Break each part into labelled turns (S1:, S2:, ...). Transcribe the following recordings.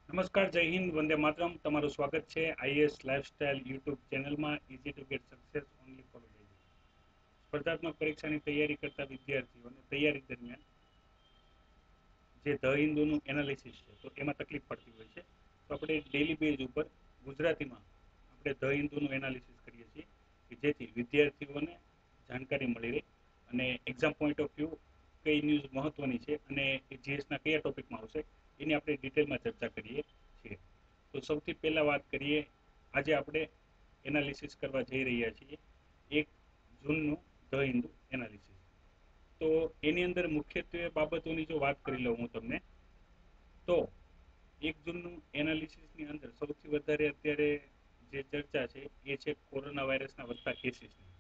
S1: નમસ્કાર, જય હિન્દ, વંદે માતરમ. તમારું સ્વાગત છે આઈએસ લાઈફસ્ટાઈલ યુટ્યુબ ચેનલમાં. Easy to get success only for lazy. સ્પર્ધાત્મક પરીક્ષાની તૈયારી કરતા વિદ્યાર્થીઓને તૈયારી દરમિયાન જે ધ હિન્દુનું એનાલિસિસ છે તો એમાં તકલીફ પડતી હોય છે. તો આપણે ડેલી બેઝ ઉપર ગુજરાતીમાં આપણે ધ હિન્દુનું એનાલિસિસ કરીએ છીએ કે જેથી વિદ્યાર્થીઓને જાણકારી મળી રહે અને એક્ઝામ પોઈન્ટ ઓફ વ્યૂ કઈ ન્યૂઝ મહત્વની છે અને જીએસના કયા ટોપિકમાં આવશે એની આપણે ડિટેલમાં ચર્ચા કરીએ છીએ. તો સૌથી પહેલાં વાત કરીએ, આજે આપણે એનાલિસિસ કરવા જઈ રહ્યા છીએ 1 જૂનનું ધ હિન્દુ એનાલિસિસ. તો એની અંદર મુખ્યત્વે બાબતોની જો વાત કરી લઉં હું તમને, તો 1 જૂનનું એનાલિસિસની અંદર સૌથી વધારે અત્યારે જે ચર્ચા છે એ છે કોરોના વાયરસના વધતા કેસીસની.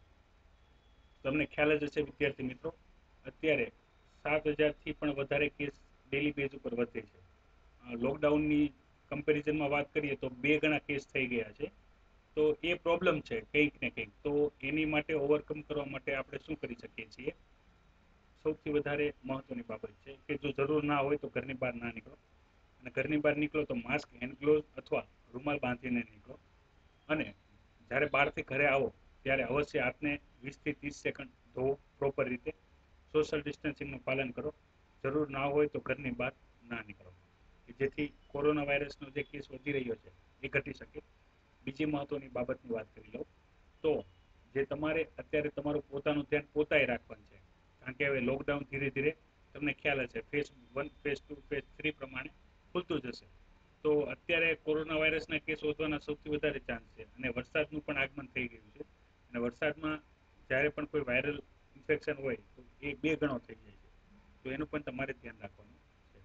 S1: તમને ખ્યાલ જ હશે વિદ્યાર્થી મિત્રો, અત્યારે 7,000થી પણ વધારે કેસ ડેલી બેઝ ઉપર વધે છે. લોકડાઉનની કમ્પેરિઝનમાં વાત કરીએ તો 2 ગણા કેસ થઈ ગયા છે. તો એ પ્રોબ્લેમ છે કંઈક ને કંઈક. તો એની માટે ઓવરકમ કરવા માટે આપણે શું કરી શકીએ છીએ? સૌથી વધારે મહત્વની બાબત છે કે જો જરૂર ના હોય તો ઘરની બહાર ના નીકળો, અને ઘરની બહાર નીકળો તો માસ્ક, હેન્ડ ગ્લોવ્સ અથવા રૂમાલ બાંધીને નીકળો. અને જ્યારે બહારથી ઘરે આવો ત્યારે અવશ્ય હાથને 20 થી 30 સેકન્ડ ધોવો પ્રોપર રીતે. સોશિયલ ડિસ્ટન્સિંગનું પાલન કરો. જરૂર ના હોય તો ઘરની બહાર ના નીકળો, કે જેથી કોરોના વાયરસનો જે કેસ વધી રહ્યો છે એ ઘટી શકે. બીજી મહત્વની બાબતની વાત કરી લઉં તો જે તમારે અત્યારે તમારું પોતાનું ધ્યાન પોતાએ રાખવાનું છે, કારણ કે હવે લોકડાઉન ધીરે ધીરે તમને ખ્યાલ હશે ફેઝ 1, ફેઝ 2, ફેઝ 3 પ્રમાણે ખુલતું જશે. તો અત્યારે કોરોના વાયરસના કેસ વધવાના સૌથી વધારે ચાન્સ છે, અને વરસાદનું પણ આગમન થઈ ગયું છે. અને વરસાદમાં જ્યારે પણ કોઈ વાયરલ ઇન્ફેક્શન હોય તો એ 2 ગણો થઈ જાય છે. તો એનું પણ તમારે ધ્યાન રાખવાનું છે.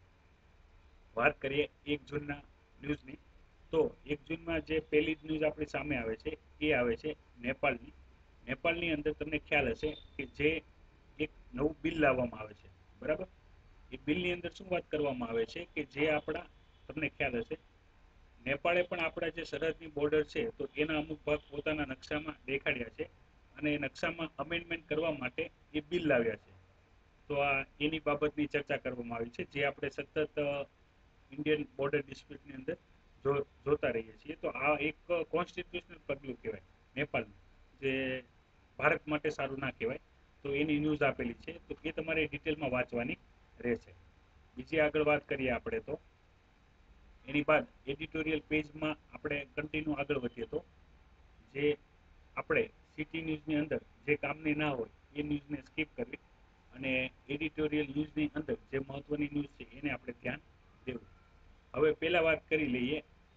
S1: વાત કરીએ 1 જૂનના ન્યૂઝની, તો 1 જૂનમાં જે પહેલી જ ન્યૂઝ આપણી સામે આવે છે એ આવે છે નેપાળની. નેપાળની અંદર તમને ખ્યાલ હશે કે જે એક નવું બિલ લાવવામાં આવે છે, બરાબર. એ બિલની અંદર શું વાત કરવામાં આવે છે કે જે આપણા, તમને ખ્યાલ હશે, નેપાળે પણ આપણા જે સરહદની બોર્ડર છે તો એના અમુક ભાગ પોતાના નકશામાં દેખાડ્યા છે, અને એ નકશામાં અમેન્ડમેન્ટ કરવા માટે એ બિલ લાવ્યા છે. તો આ એની બાબતની ચર્ચા કરવામાં આવી છે, જે આપણે સતત ઇન્ડિયન બોર્ડર ડિસ્પ્યુટની અંદર જોતા રહીએ છીએ. તો આ એક કોન્સ્ટિટ્યુશનલ પગલું કહેવાય નેપાળનું, જે ભારત માટે સારું ના કહેવાય. તો એની ન્યૂઝ આપેલી છે, તો એ તમારે ડિટેલમાં વાંચવાની રહેશે. બીજી આગળ વાત કરીએ આપણે, તો એની બાદ એડિટોરિયલ પેજમાં આપણે કન્ટિન્યુ આગળ વધીએ તો જે આપણે સિટી ન્યૂઝની અંદર જે કામની ના હોય એ ન્યૂઝને સ્કીપ કરવી, અને એડિટોરિયલ ન્યૂઝની અંદર જે મહત્વની ન્યૂઝ છે એને આપણે ધ્યાન દેવું. હવે પહેલા વાત કરી લઈએ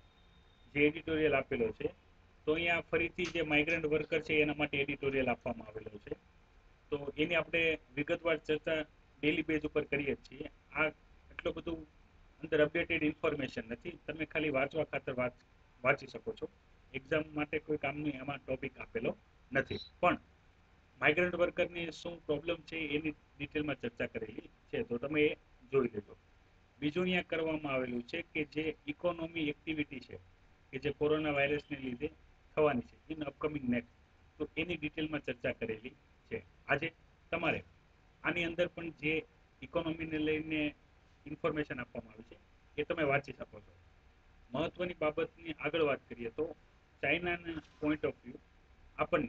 S1: જે એડિટોરિયલ આપેલો છે. તો અહીંયા ફરીથી જે માઇગ્રન્ટ વર્કર છે એના માટે એડિટોરિયલ આપવામાં આવેલો છે. તો એની આપણે વિગતવાર ચર્ચા ડેલી બેઝ ઉપર કરીએ છીએ. આ એટલું બધું અંદર અપડેટેડ ઇન્ફોર્મેશન નથી, તમે ખાલી વાંચવા ખાતર વાંચી શકો છો. એક્ઝામ માટે કોઈ કામની એમાં ટોપિક આપેલો નથી, પણ માઇગ્રન્ટ વર્કરની શું પ્રોબ્લેમ છે એની ડિટેલમાં ચર્ચા કરેલી છે, તો તમે એ જોઈ લેજો. બીજું અહીંયા કરવામાં આવેલું છે કે જે ઇકોનોમી એક્ટિવિટી છે કે જે કોરોના વાયરસને લીધે થવાની છે ઇન અપકમિંગ નેક્સ્ટ, તો એની ડિટેલમાં ચર્ચા કરેલી છે. આજે તમારે આની અંદર પણ જે ઇકોનોમીને લઈને ઇન્ફોર્મેશન આપવામાં આવી છે એ તમે વાંચી શકો છો. મહત્વની બાબતની આગળ વાત કરીએ તો ચાઇનાના પોઈન્ટ ઓફ વ્યૂ આપણને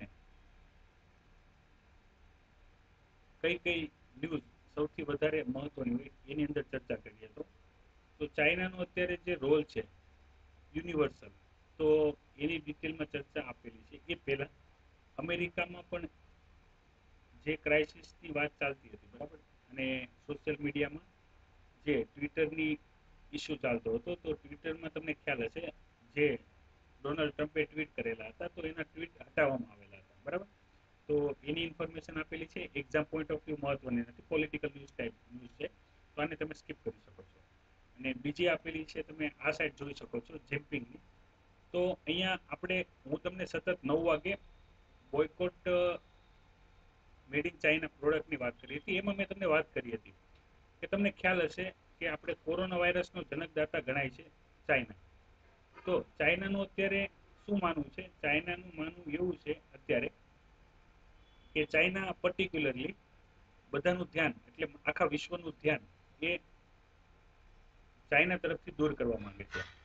S1: કઈ કઈ ન્યૂઝ સૌથી વધારે મહત્વની હોય એની અંદર ચર્ચા કરીએ તો ચાઇનાનો અત્યારે જે રોલ છે યુનિવર્સલ, તો એની ડિટેલમાં ચર્ચા આપેલી છે. એ પહેલા અમેરિકામાં પણ જે ક્રાઇસિસની વાત ચાલતી હતી, બરાબર, અને સોશિયલ મીડિયામાં જે ટ્વિટરની ઇસ્યુ ચાલતો હતો, તો ટ્વિટરમાં તમને ખ્યાલ હશે જે ડોનાલ્ડ ટ્રમ્પે ટ્વીટ કરેલા હતા તો એના ટ્વીટ હટાવવામાં આવેલા હતા, બરાબર. તો એની ઇન્ફોર્મેશન આપેલી છે. એક્ઝામ પોઈન્ટ ઓફ વ્યૂ મહત્વની નથી, પોલિટિકલ ન્યૂઝ ટાઈપ ન્યૂઝ છે, તો આને તમે સ્કીપ કરી શકો છો. અને બીજી આપેલી છે, તમે આ સાઈડ જોઈ શકો છો જેમ્પિંગની. તો અહીંયા આપણે, હું તમને સતત 9 વાગે બોયકોટ મેડ ઇન ચાઇના પ્રોડક્ટની વાત કરી હતી. એમાં મેં તમને વાત કરી હતી કે તમને ખ્યાલ હશે કે આપણે કોરોના વાયરસનો જનકદાતા ગણાય છે ચાઇના. તો ચાઇનાનું અત્યારે શું માનવું છે? ચાઇનાનું માનવું એવું છે અત્યારે કે ચાઇના પર્ટિક્યુલરલી બધાનું ધ્યાન, એટલે આખા વિશ્વનું ધ્યાન એ ચાઇના તરફથી દૂર કરવા માંગે છે.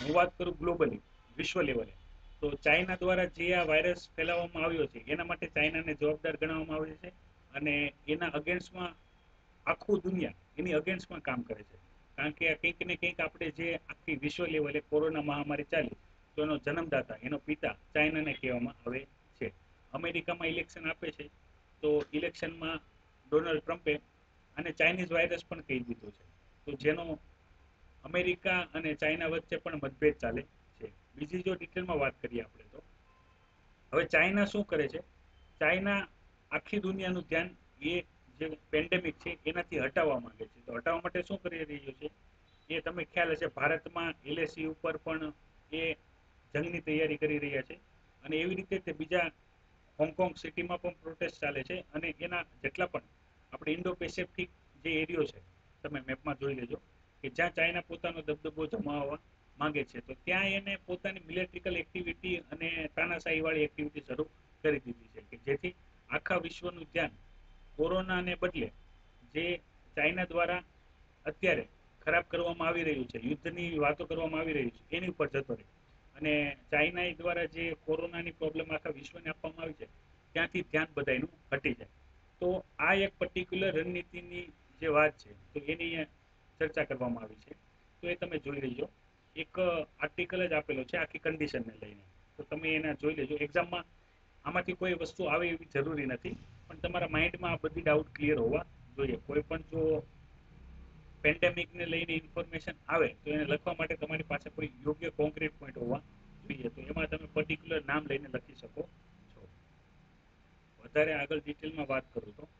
S1: હું વાત કરું ગ્લોબલી, વિશ્વ લેવલે, તો ચાઇના દ્વારા જે આ વાયરસ ફેલાવવામાં આવ્યો છે એના માટે ચાઇનાને જવાબદાર ગણવામાં આવે છે અને એના અગેન્સ્ટમાં આખું દુનિયા એની અગેન્સ્ટમાં કામ કરે છે. કારણ કે કંઈક ને કંઈક આપણે જે આખી વિશ્વ લેવલે કોરોના મહામારી ચાલી, તો એનો જન્મદાતા, એનો પિતા ચાઇનાને કહેવામાં આવે છે. અમેરિકામાં ઇલેક્શન આપે છે, તો ઇલેક્શનમાં ડોનાલ્ડ ટ્રમ્પે આને ચાઇનીઝ વાયરસ પણ કહી દીધો છે. તો જેનો અમેરિકા અને ચાઇના વચ્ચે પણ મતભેદ ચાલે છે. બીજી જો ડિટેલમાં વાત કરીએ આપણે, તો હવે ચાઇના શું કરે છે, ચાઇના આખી દુનિયાનું ધ્યાન એ જે પેન્ડેમિક છે એનાથી હટાવવા માંગે છે. તો હટાવવા માટે શું કરી રહ્યું છે, એ તમે ખ્યાલ હશે, ભારતમાં એલએસી ઉપર પણ એ જંગની તૈયારી કરી રહ્યા છે. અને એવી રીતે તે બીજા હોંગકોંગ સિટીમાં પણ પ્રોટેસ્ટ ચાલે છે. અને એના જેટલા પણ આપણે ઇન્ડો પેસિફિક જે એરિયો છે, તમે મેપમાં જોઈ લેજો, કે જ્યાં ચાઇના પોતાનો દબદબો જમાવવા માંગે છે, તો ત્યાં એને પોતાની મિલિટરીકલ એક્ટિવિટી અને તાનાશાહી વાળી એક્ટિવિટી શરૂ કરી દીધી છે, કે જેથી આખા વિશ્વનું ધ્યાન કોરોનાને બદલે જે ચાઇના દ્વારા અત્યારે ખરાબ કરવામાં આવી રહ્યું છે, યુદ્ધની વાતો કરવામાં આવી રહી છે, એની ઉપર જતો રહે. અને ચાઇના દ્વારા જે કોરોનાની પ્રોબ્લેમ આખા વિશ્વને આપવામાં આવી છે, ત્યાંથી ધ્યાન બધાનું હટી જાય. તો આ એક પર્ટિક્યુલર રણનીતિની જે વાત છે, તો એની ચર્ચા કરવામાં આવી છે. તો એ તમે જોઈ લેજો, એક આર્ટિકલ જ આપેલો છે આખી કન્ડિશનને લઈને, તો તમે એને જોઈ લેજો. એક્ઝામમાં આમાંથી કોઈ વસ્તુ આવે એવી જરૂરી નથી, પણ તમારા માઇન્ડમાં આ બધી ડાઉટ ક્લિયર હોવા જોઈએ. કોઈ પણ જો પેન્ડેમિકને લઈને ઇન્ફોર્મેશન આવે, તો એને લખવા માટે તમારી પાસે કોઈ યોગ્ય કોન્ક્રીટ પોઈન્ટ હોવા જોઈએ. તો એમાં તમે પર્ટિક્યુલર નામ લઈને લખી શકો છો. વધારે આગળ ડિટેલમાં વાત કરું તો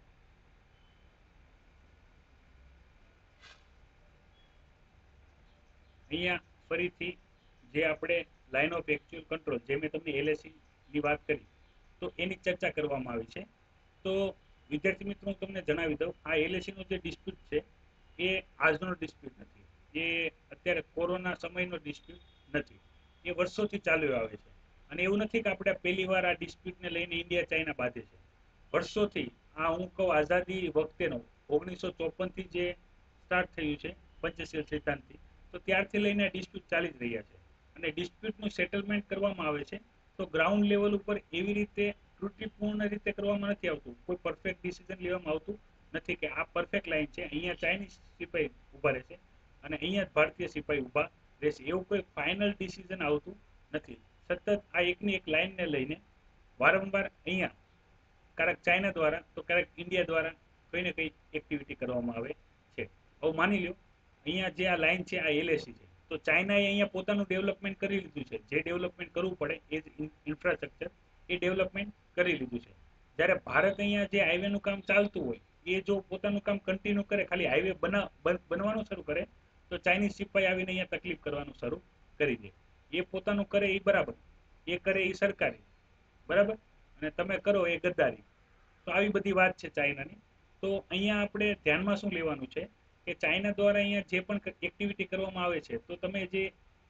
S1: અહીંયા ફરીથી જે આપણે લાઇન ઓફ એકચ્યુઅલ કંટ્રોલ, જે મેં તમને એલએસી ની વાત કરી, તો એની ચર્ચા કરવામાં આવી છે. તો વિદ્યાર્થી મિત્રો, હું તમને જણાવી દઉં, આ એલએસી નો જે ડિસ્પ્યુટ છે એ આજનો ડિસ્પ્યુટ નથી, એ અત્યારે કોરોના સમયનો ડિસ્પ્યુટ નથી, એ વર્ષોથી ચાલ્યો આવે છે. અને એવું નથી કે આપણે પહેલી વાર આ ડિસ્પ્યુટને લઈને ઇન્ડિયા ચાઇના બાંધે છે. વર્ષોથી આ હું કહું આઝાદી વખતેનો 1954થી જે સ્ટાર્ટ થયું છે પંચશીલ સિદ્ધાંતથી, તો ત્યારથી લઈને ડિસ્પ્યુટ ચાલી જ રહ્યા છે. અને ડિસ્પ્યુટનું સેટલમેન્ટ કરવામાં આવે છે, તો ગ્રાઉન્ડ લેવલ ઉપર એવી રીતે ત્રુટિપૂર્ણ રીતે કરવામાં નથી આવતું, કોઈ પરફેક્ટ ડિસિઝન લેવામાં આવતું નથી કે આ પરફેક્ટ લાઈન છે, અહીંયા ચાઇનીઝ સિપાઈ ઊભા રહેશે અને અહીંયા જ ભારતીય સિપાઈ ઊભા રહેશે, એવું કોઈ ફાઇનલ ડિસિઝન આવતું નથી. સતત આ એકની એક લાઈનને લઈને વારંવાર અહીંયા ક્યારેક ચાઇના દ્વારા તો ક્યારેક ઇન્ડિયા દ્વારા કઈ ને કઈ એક્ટિવિટી કરવામાં આવે છે. હવે માની લો, અહીંયા જે આ લાઈન છે આ એલએસી છે, તો ચાઇનાએ અહીંયા પોતાનું ડેવલપમેન્ટ કરી લીધું છે, જે ડેવલપમેન્ટ કરવું પડે એ ઇન્ફ્રાસ્ટ્રક્ચર એ ડેવલપમેન્ટ કરી લીધું છે. જ્યારે ભારત અહીંયા જે હાઈવેનું કામ ચાલતું હોય, એ જો પોતાનું કામ કન્ટિન્યુ કરે, ખાલી હાઈવે બનવાનું શરૂ કરે, તો ચાઇનીઝ સિપાઈ આવીને અહીંયા તકલીફ કરવાનું શરૂ કરી દે. એ પોતાનું કરે એ બરાબર, એ કરે એ સરકારી બરાબર, અને તમે કરો એ ગદ્દારી. તો આવી બધી વાત છે ચાઇનાની. તો અહીંયા આપણે ધ્યાનમાં શું લેવાનું છે, કે ચાઇના દ્વારા અહીંયા જે પણ એક્ટિવિટી કરવામાં આવે છે, તો તમે જે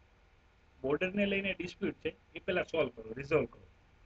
S1: બોર્ડરને લઈને ડિસ્પ્યુટ છે એ પહેલા સોલ્વ કરો, રિઝોલ્વ કરો,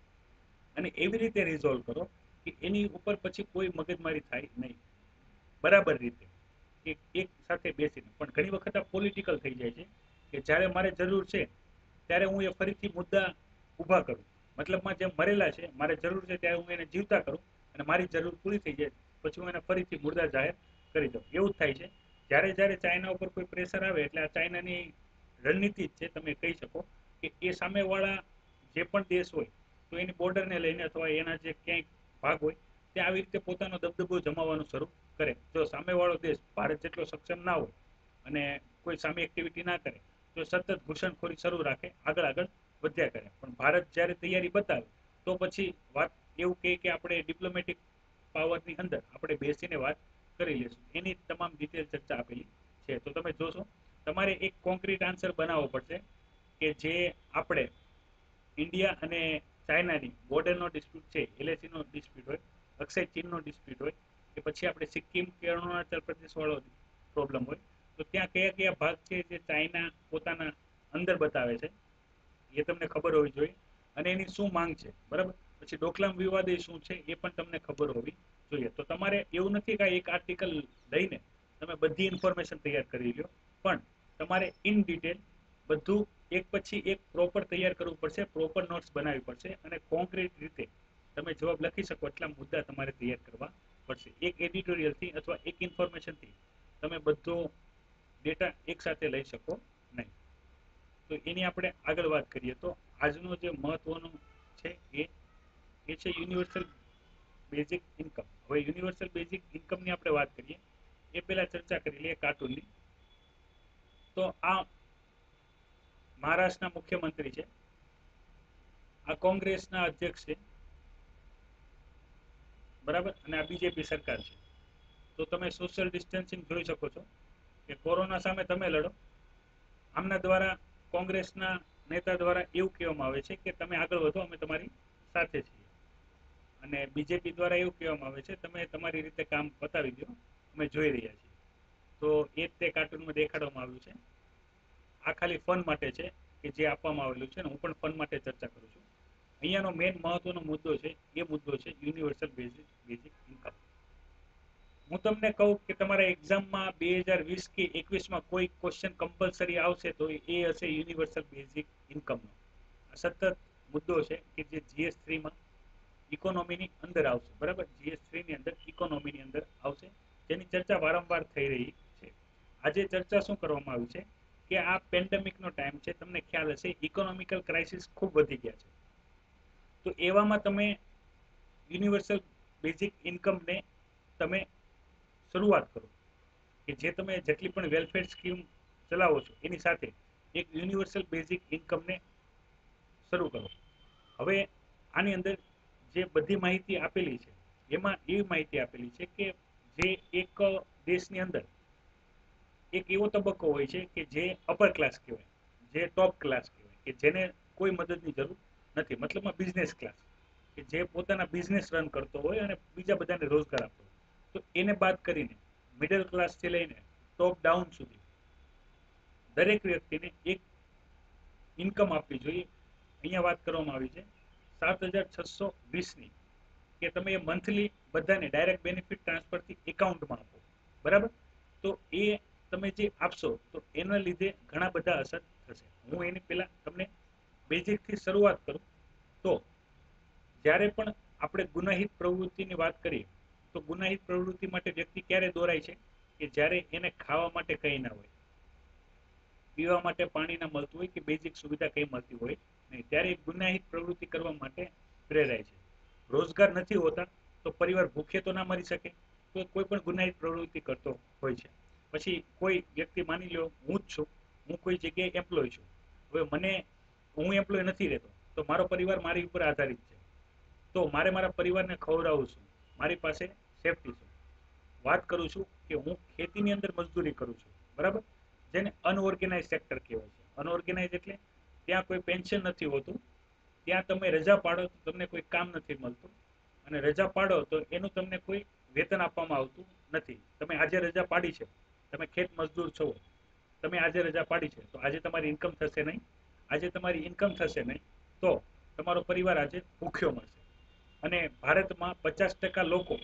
S1: અને એવી રીતે રિઝોલ્વ કરો કે એની ઉપર પછી કોઈ મગજમારી થાય નહીં, બરાબર રીતે, એક સાથે બેસીને. પણ ઘણી વખત આ પોલિટિકલ થઈ જાય છે, કે જ્યારે મારે જરૂર છે ત્યારે હું એ ફરીથી મુદ્દા ઊભા કરું, મતલબમાં જેમ મરેલા છે, મારે જરૂર છે ત્યારે હું એને જીવતા કરું, અને મારી જરૂર પૂરી થઈ જાય પછી હું એને ફરીથી મુર્દા જાહેર કરી દઉં. એવું જ થાય છે. જ્યારે જ્યારે ચાઇના ઉપર કોઈ પ્રેશર આવે, એટલે આ ચાઇનાની રણનીતિ જ છે, તમે કહી શકો કે એ સામેવાળા જે પણ દેશ હોય, તો એની બોર્ડરને લઈને અથવા એના જે ક્યાંય ભાગ હોય, ત્યાં આવી રીતે પોતાનો દબદબો જમાવવાનું શરૂ કરે. જો સામેવાળો દેશ ભારત જેટલો સક્ષમ ના હોય અને કોઈ સામે એક્ટિવિટી ના કરે, તો સતત ઘૂસણખોરી શરૂ રાખે, આગળ આગળ વધ્યા કરે. પણ ભારત જ્યારે તૈયારી બતાવે, તો પછી વાત એવું કહે કે આપણે ડિપ્લોમેટિક પાવરની અંદર આપણે બેસીને વાત કરી લેશું. એની તમામ ડિટેલ ચર્ચા આપેલી છે. તો તમે જોશો, તમારે એક કોન્ક્રીટ આન્સર બનાવવો પડશે, કે જે આપણે ઇન્ડિયા અને ચાઇનાની બોર્ડરનો ડિસ્પ્યુટ છે, એલએસીનો ડિસ્પ્યુટ હોય, અક્ષય ચીનનો ડિસ્પ્યુટ હોય, કે પછી આપણે સિક્કિમ કે અરુણાચલ પ્રદેશ વાળો પ્રોબ્લેમ હોય, તો ત્યાં કયા કયા ભાગ છે જે ચાઇના પોતાના અંદર બતાવે છે, એ તમને ખબર હોવી જોઈએ. અને એની શું માંગ છે, બરાબર. પછી ડોકલામ વિવાદ એ શું છે એ પણ તમને ખબર હોવી જોઈએ. તો તમારે એવું નથી કે એક આર્ટિકલ લઈને તમે બધી ઇન્ફોર્મેશન તૈયાર કરી લો, પણ તમારે ઇન ડિટેલ બધું એક પછી એક પ્રોપર તૈયાર કરવું પડશે, પ્રોપર નોટ્સ બનાવવી પડશે અને કોન્ક્રીટ રીતે તમે જવાબ લખી શકો એટલા મુદ્દા તમારે તૈયાર કરવા પડશે. એક એડિટોરિયલથી અથવા એક ઇન્ફોર્મેશનથી તમે બધો ડેટા એકસાથે લઈ શકો નહીં. તો એની આપણે આગળ વાત કરીએ તો આજનો જે મહત્વનો છે એ છે યુનિવર્સલ બેઝિક ઇન્કમ. હવે યુનિવર્સલ બેઝિક ઇન્કમની આપણે વાત કરીએ એ પહેલા ચર્ચા કરી લઈએ કાર્ટૂનની. તો આ મહારાષ્ટ્રના મુખ્યમંત્રી છે, આ કોંગ્રેસના અધ્યક્ષ છે, બરાબર, અને આ બીજેપી સરકાર છે. તો તમે સોશિયલ ડિસ્ટન્સિંગ જોઈ શકો છો કે કોરોના સામે તમે લડો. આમના દ્વારા કોંગ્રેસના નેતા દ્વારા એવું કહેવામાં આવે છે કે તમે આગળ વધો, અમે તમારી સાથે છીએ. અને બીજેપી દ્વારા એવું કહેવામાં આવે છે તમે તમારી રીતે કામ પતાવી દો, અમે જોઈ રહ્યા છીએ. તો એ જ તે કાર્ટૂનમાં દેખાડવામાં આવ્યું છે. આ ખાલી ફન માટે છે કે જે આપવામાં આવેલું છે ને હું પણ ફન માટે ચર્ચા કરું છું. અહીંયાનો મેઇન મહત્વનો મુદ્દો છે એ મુદ્દો છે યુનિવર્સલ બેઝિક ઇન્કમ. હું તમને કહું કે તમારા એક્ઝામમાં 2020 કે 21માં કોઈ ક્વેશ્ચન કમ્પલસરી આવશે તો એ હશે યુનિવર્સલ બેઝિક ઇન્કમનો. આ સતત મુદ્દો છે કે જે GS3માં ઇકોનોમીની અંદર આવશે, બરાબર, GS3ની અંદર ઇકોનોમીની અંદર આવશે, જેની ચર્ચા વારંવાર થઈ રહી છે. આજે ચર્ચા શું કરવામાં આવી છે કે આ પેન્ડેમિકનો ટાઈમ છે, તમને ખ્યાલ હશે ઇકોનોમિકલ ક્રાઇસિસ ખૂબ વધી ગયા છે. તો એવામાં તમે યુનિવર્સલ બેઝિક ઇન્કમને તમે શરૂઆત કરો કે જે તમે જેટલી પણ વેલફેર સ્કીમ ચલાવો છો એની સાથે એક યુનિવર્સલ બેઝિક ઇન્કમને શરૂ કરો. હવે આની અંદર જે બધી માહિતી આપેલી છે એમાં એવી માહિતી આપેલી છે કે જે એક દેશની અંદર એક એવો તબક્કો હોય છે કે જે અપર ક્લાસ કહેવાય, જે ટોપ ક્લાસ કહેવાય, કે જેને કોઈ મદદની જરૂર નથી, મતલબમાં બિઝનેસ ક્લાસ, કે જે પોતાના બિઝનેસ રન કરતો હોય અને બીજા બધાને રોજગાર આપતો હોય. તો એને બાદ કરીને મિડલ ક્લાસથી લઈને ટોપ ડાઉન સુધી દરેક વ્યક્તિને એક ઇન્કમ આપવી જોઈએ. અહીંયા વાત કરવામાં આવી છે 7,620ની, કે તમે એ મંથલી બધાને ડાયરેક્ટ બેનિફિટ ટ્રાન્સફરથી એકાઉન્ટમાં આપો, બરાબર. તો એ તમે જે આપશો તો એના લીધે ઘણા બધા અસર થશે. હું એની પહેલા તમને બેઝિકથી શરૂઆત કરું તો જ્યારે પણ આપણે ગુનાહિત પ્રવૃત્તિની વાત કરીએ તો ગુનાહિત પ્રવૃત્તિ માટે વ્યક્તિ ક્યારે દોરાય છે કે જ્યારે એને ખાવા માટે કંઈ ના હોય, પીવા માટે પાણી ના મળતું હોય કે બેઝિક સુવિધા કંઈ મળતી હોય નહીં, ત્યારે ગુનાહિત પ્રવૃત્તિ કરવા માટે પ્રેરાય છે. રોજગાર નથી હોતા તો પરિવાર ભૂખે તો ના મરી શકે, તો કોઈ પણ ગુનાહિત પ્રવૃત્તિ કરતો હોય છે. પછી કોઈ વ્યક્તિ માની લો હું જ છું, હું કોઈ જગ્યાએ એમ્પ્લોય છું. હવે હું એમ્પ્લોય નથી રહેતો તો મારો પરિવાર મારી ઉપર આધારિત છે. તો મારે મારા પરિવારને ખવડાવું છું, મારી પાસે સેફટી છે. વાત કરું છું કે હું ખેતીની અંદર મજદૂરી કરું છું, બરાબર, જેને અનઓર્ગેનાઇઝ સેક્ટર કહેવાય છે. અનઓર્ગેનાઇઝ એટલે ત્યાં કોઈ પેન્શન નથી હોતું, ત્યાં તમે રજા પાડો તો તમને કોઈ કામ નથી મળતું, અને રજા પાડો તો એનું તમને કોઈ વેતન આપવામાં આવતું નથી. તમે આજે રજા પાડી છે, તમે ખેત મજદૂર છો, તમે આજે રજા પાડી છે તો આજે તમારી ઇન્કમ થશે નહીં. આજે તમારી ઇન્કમ થશે નહીં તો તમારો પરિવાર આજે ભૂખ્યો મળશે. અને ભારતમાં 50% લોકો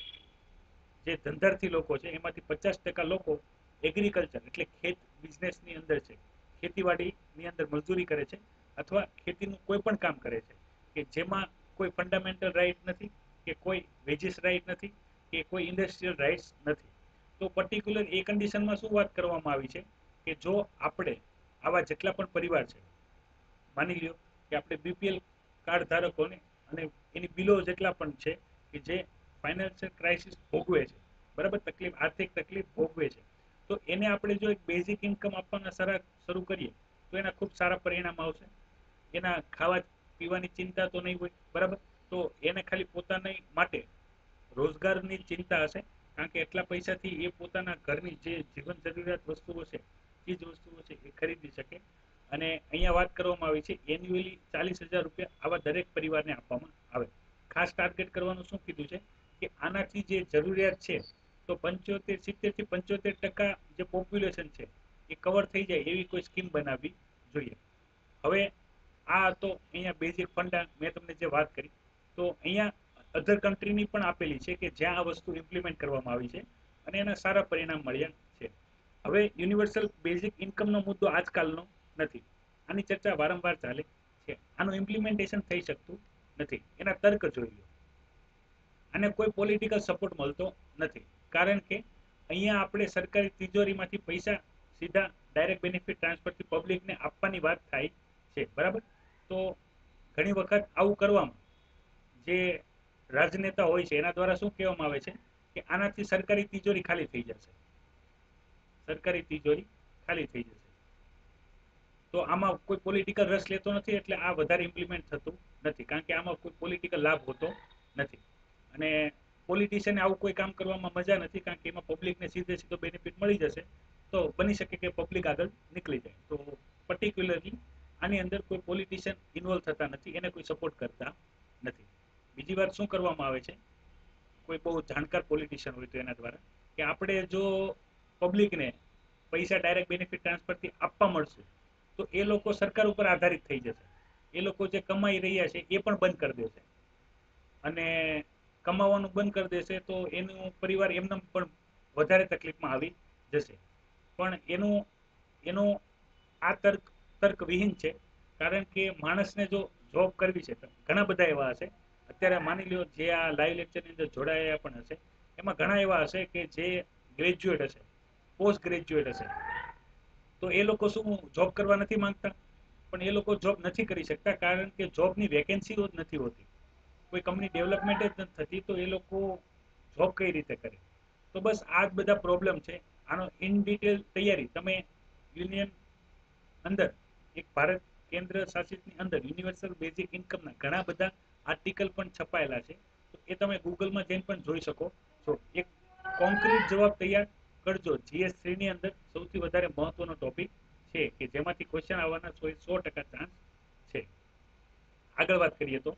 S1: જે ધંધાર્થી લોકો છે એમાંથી 50% લોકો એગ્રીકલ્ચર એટલે ખેત બિઝનેસની અંદર છે, ખેતીવાડીની અંદર મજદૂરી કરે છે અથવા ખેતીનું કોઈ પણ કામ કરે છે કે જેમાં કોઈ ફંડામેન્ટલ રાઇટ નથી, કે કોઈ વેજીસ રાઇટ નથી, કે કોઈ ઇન્ડસ્ટ્રીયલ રાઇટ્સ નથી. તો પર્ટિક્યુલર એ કન્ડિશનમાં શું વાત કરવામાં આવી છે કે જો આપણે આવા જેટલા પણ પરિવાર છે, માની લ્યો કે આપણે BPL કાર્ડ ધારકોને અને એની બિલો જેટલા પણ છે કે જે ફાઇનાન્શિયલ ક્રાઇસિસ ભોગવે છે, બરાબર, તકલીફ, આર્થિક તકલીફ ભોગવે છે, તો એને આપણે જો એક બેઝિક ઇન્કમ આપવાના શરૂ કરીએ તો એના ખૂબ સારા પરિણામ આવશે. એના ખાવા પીવાની ચિંતા તો નહીં હોય, બરાબર. તો એને ખાલી પોતાની માટે રોજગારની ચિંતા હશે, કારણ કે એટલા પૈસાથી એ પોતાના ઘરની જે જીવન જરૂરિયાત વસ્તુઓ છે, ચીજ વસ્તુઓ છે એ ખરીદી શકે. અને અહીંયા વાત કરવામાં આવી છે એન્યુઅલી 40,000 રૂપિયા આવા દરેક પરિવારને આપવામાં આવે. ખાસ ટાર્ગેટ કરવાનું શું કીધું છે કે આનાથી જે જરૂરિયાત છે તો 70-75% જે પોપ્યુલેશન છે એ કવર થઈ જાય એવી કોઈ સ્કીમ બનાવવી જોઈએ. હવે આ તો અહીંયા બેઝિક ફંડા મેં તમને જે વાત કરી, તો અહીંયા અધર કન્ટ્રીની પણ આપેલી છે કે જ્યાં આ વસ્તુ ઇમ્પ્લિમેન્ટ કરવામાં આવી છે અને એના સારા પરિણામ મળ્યા છે. હવે યુનિવર્સલ બેઝિક ઇન્કમનો મુદ્દો આજકાલનો નથી, આની ચર્ચા વારંવાર ચાલે છે. આનું ઇમ્પ્લિમેન્ટેશન થઈ શકતું નથી. એના તર્ક જોઈ લો. આને કોઈ પોલિટિકલ સપોર્ટ મળતો નથી, કારણ કે અહીંયા આપણે સરકારી તિજોરીમાંથી પૈસા સીધા ડાયરેક્ટ બેનિફિટ ટ્રાન્સફરથી પબ્લિકને આપવાની વાત થાય છે, બરાબર. તો ઘણી વખત આવું કરવામાં જે રાજનેતા હોય છે એના દ્વારા શું કહેવામાં આવે છે કે આનાથી સરકારી તિજોરી ખાલી થઈ જશે, સરકારી તિજોરી ખાલી થઈ જશે. તો આમાં કોઈ પોલિટિકલ રસ લેતો નથી, એટલે આ વધારે ઇમ્પ્લિમેન્ટ થતું નથી, કારણ કે આમાં કોઈ પોલિટિકલ લાભ હોતો નથી. અને પોલિટિશિયને આવું કોઈ કામ કરવામાં મજા નથી, કારણ કે એમાં પબ્લિકને સીધે સીધો બેનિફિટ મળી જશે, તો બની શકે કે પબ્લિક આગળ નીકળી જાય. તો પર્ટિક્યુલરલી આની અંદર કોઈ પોલિટિશિયન ઇન્વોલ્વ થતા નથી, એને કોઈ સપોર્ટ કરતા નથી. બીજી વાત શું કરવામાં આવે છે, કોઈ બહુ જાણકાર પોલિટિશિયન હોય તો એના દ્વારા કે આપણે જો પબ્લિકને પૈસા ડાયરેક્ટ બેનિફિટ ટ્રાન્સફરથી આપવા મળશે તો એ લોકો સરકાર ઉપર આધારિત થઈ જશે, એ લોકો જે કમાઈ રહ્યા છે એ પણ બંધ કરી દેશે, અને કમાવાનું બંધ કરી દેશે તો એનું પરિવાર એમને પણ વધારે તકલીફમાં આવી જશે. પણ એનો આ તર્ક વિહીન છે, કારણ કે માણસને જો જોબ કરવી છે, ઘણા બધા એવા હશે અત્યારે માની લો જે આ લાઈવ લેક્ચરની અંદર જોડાયા પણ હશે, એમાં ઘણા એવા હશે કે જે ગ્રેજ્યુએટ હશે, પોસ્ટ ગ્રેજ્યુએટ હશે, તો એ લોકો શું જોબ કરવા નથી માંગતા, પણ એ લોકો જોબ નથી કરી શકતા, કારણ કે જોબની વેકેન્સીઓ જ નથી હોતી, કોઈ કંપની ડેવલપમેન્ટ જ નથી થતી, તો એ લોકો જોબ કઈ રીતે કરે. તો બસ આ જ બધા પ્રોબ્લેમ છે. આનો ઇન ડિટેલ તૈયારી તમે યુનિયન અંદર એક ભારત કેન્દ્ર શાસિતની અંદર યુનિવર્સલ બેઝિક ઇન્કમના ઘણા બધા આર્ટિકલ પણ છપાયેલા છે, તો એ તમે ગૂગલમાં જઈને પણ જોઈ શકો છો. એક કોન્ક્રીટ જવાબ તૈયાર કરજો. GS3 ની અંદર સૌથી વધારે મહત્વનો ટોપિક છે કે જેમાંથી ક્વેશ્ચન આવવાના 100% ચાન્સ છે. આગળ વાત કરીએ તો,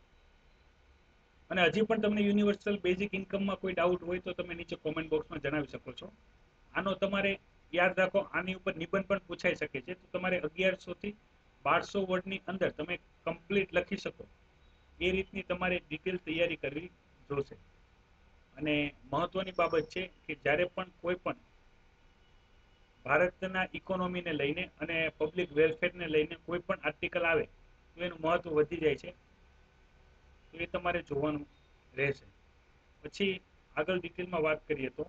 S1: અને હજી પણ તમને યુનિવર્સલ બેઝિક ઇન્કમમાં કોઈ ડાઉટ હોય તો તમે નીચે કોમેન્ટ બોક્સમાં જણાવી શકો છો. આનો તમારે યાદ રાખો, આની ઉપર નિબંધ પણ પૂછાઈ શકે છે, તો તમારે 1100 થી 1200 વર્ડની અંદર તમે કમ્પ્લીટ લખી શકો એ રીતની તમારે ડિટેલ તૈયારી કરવી જોશે. અને મહત્વની બાબત છે કે જ્યારે પણ કોઈ પણ ભારતના ઇકોનોમીને લઈને અને પબ્લિક વેલફેરને લઈને કોઈ પણ આર્ટિકલ આવે તો એનું મહત્વ વધી જાય છે, તો એ તમારે જોવાનું રહેશે. પછી આગળ ડિટેલમાં વાત કરીએ તો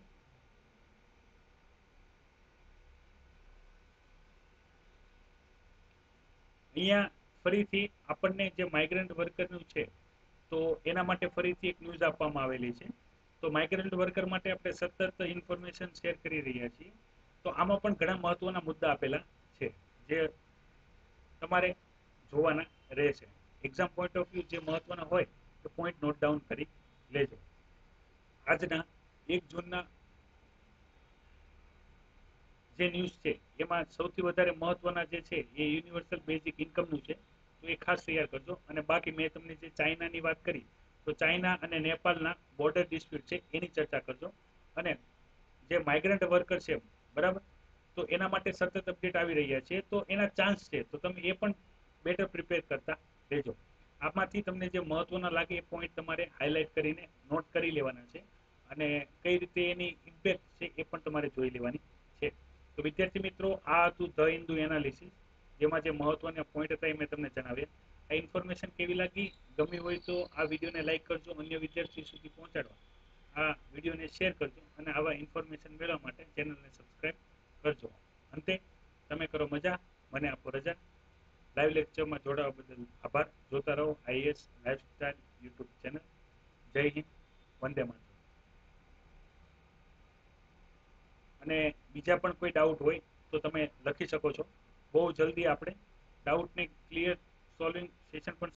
S1: અહીંયા ફરીથી આપણને જે માઇગ્રન્ટ વર્કરનું છે તો એના માટે ફરીથી એક ન્યૂઝ આપવામાં આવેલી છે. તો માઇગ્રન્ટ વર્કર માટે આપણે સતત ઇન્ફોર્મેશન શેર કરી રહ્યા છીએ. તો આમાં પણ ઘણા મહત્વના મુદ્દા આપેલા છે જે તમારે જોવાના રહેશે. એક્ઝામ પોઈન્ટ ઓફ વ્યૂ જે મહત્વના હોય તો પોઈન્ટ નોટ ડાઉન કરી લેજો. આજના 1 જૂનના જે ન્યૂઝ છે એમાં સૌથી વધારે મહત્વના જે છે એ યુનિવર્સલ બેઝિક ઇન્કમનું છે, તો એ ખાસ તૈયાર કરજો. અને બાકી મેં તમને જે ચાઇનાની વાત કરી, તો ચાઇના અને નેપાળના બોર્ડર ડિસ્પ્યુટ છે એની ચર્ચા કરજો. અને જે માઇગ્રન્ટ વર્કર છે, બરાબર, તો એના માટે સતત અપડેટ આવી રહ્યા છે, તો એના ચાન્સ છે, તો તમે એ પણ બેટર પ્રિપેર કરતા રહેજો. આમાંથી તમને જે મહત્વના લાગે એ પોઈન્ટ તમારે હાઇલાઇટ કરીને નોટ કરી લેવાના છે, અને કઈ રીતે એની ઇમ્પેક્ટ છે એ પણ તમારે જોઈ લેવાની છે. તો વિદ્યાર્થી મિત્રો, આ હતું ધ હિન્દુ એનાલિસિસ, જેમાં જે મહત્વના પોઈન્ટ હતા એ મેં તમને જણાવ્યા. આ ઇન્ફોર્મેશન કેવી લાગી, ગમી હોય તો આ વિડીયોને લાઈક કરજો, અન્ય વિદ્યાર્થીઓ સુધી પહોંચાડવા આ વિડીયોને શેર કરજો, અને આવા ઇન્ફોર્મેશન મેળવવા માટે ચેનલને સબસ્ક્રાઇબ કરજો. અંતે તમે કરો મજા, મને આપો રજા. લાઈવ લેક્ચરમાં જોડાવા બદલ આભાર. જોતા રહો IAS લાઈફસ્ટાઈલ યુટ્યુબ ચેનલ. જય હિન્દ, વંદે માતરમ. અને બીજા પણ કોઈ ડાઉટ હોય તો તમે લખી શકો છો. બહુ જલ્દી આપણે ડાઉટને ક્લિયર સોલ્વિંગ સેશન પણ